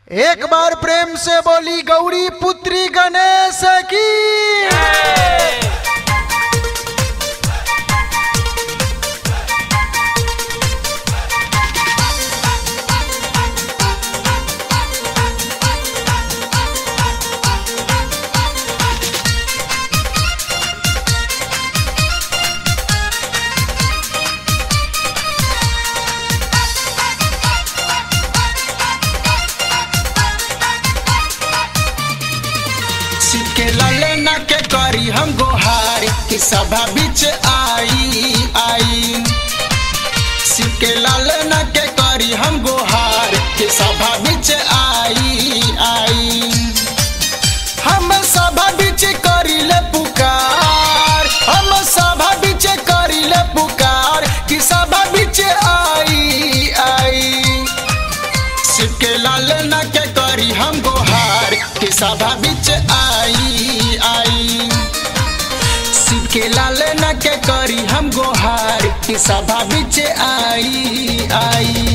एक बार प्रेम से बोली गौरी पुत्री गणेश की। के ललना के करी हम गोहार कि सभा बीच आई शिव के ललना के करी हम गोहार कि सभा बीच आई हम सभा बीच करी ले पुकार, हम सभा बीच करी ले पुकार कि सभा बीच आई शिव के ललना के करी हम गोहार कि सभा बीच आई शिव के लालना के करी हम गोहार कि सभा बीच आई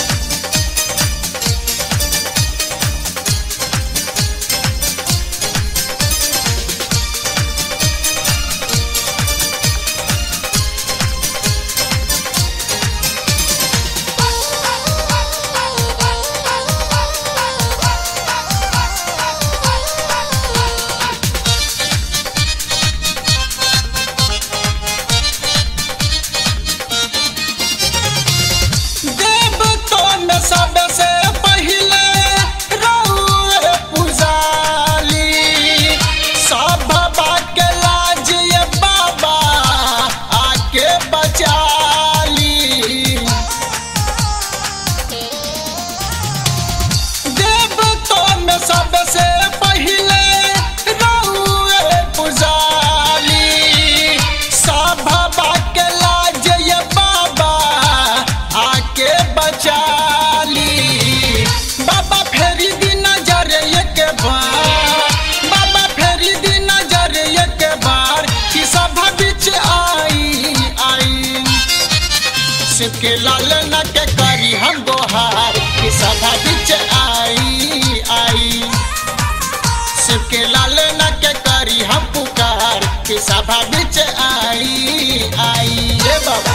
सबसे पहले रहुए पुजाली सब बाबा के लाज ये बाबा आके बचाली देवतों में सबसे पहले रहुए पुजाली सब बाबा के लाज ये बाबा आके बचा बाबा फेरी दी नजर एक बार, बाबा फेरी दी नजर एक बार कि सभा बीच आई शिव के लालना के करी हम गोहार कि सभा बीच आई शिव के लालना के करी हम पुकार कि सभा बीच आई रे बाबा।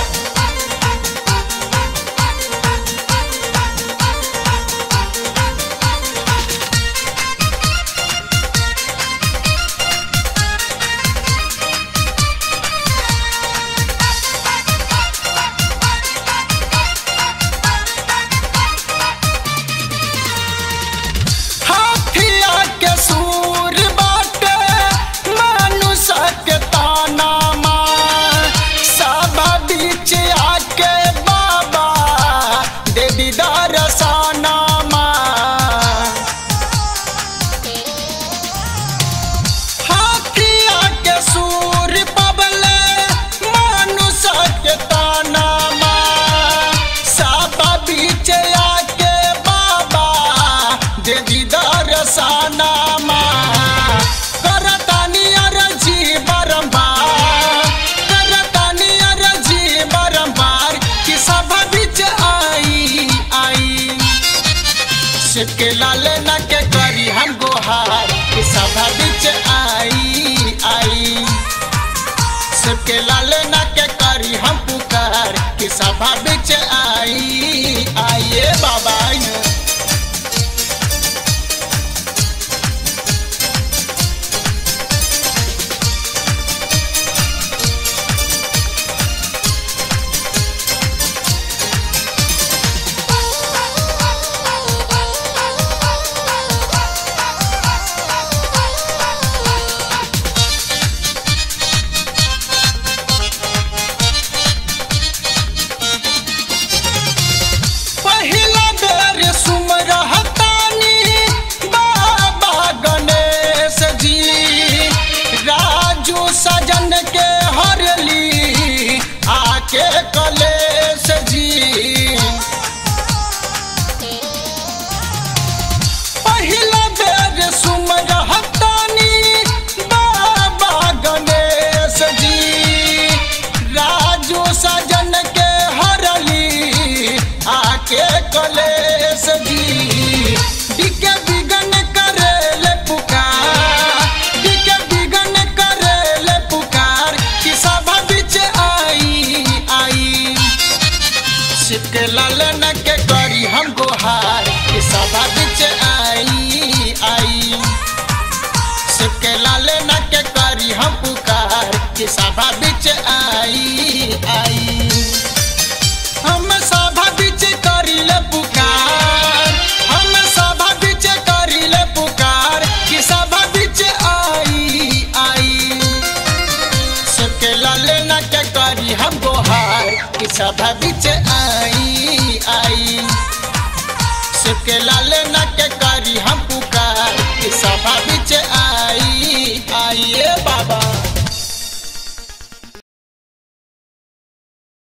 शिव के लालना के करी हम गोहार कि सभा बीच आई शिव के लालना के करी हम पुकार कि सभा बीच आई बाबा। बीच आई आई। शिव के लाल न के करी हम पुकार कि सभा बीच आई आई।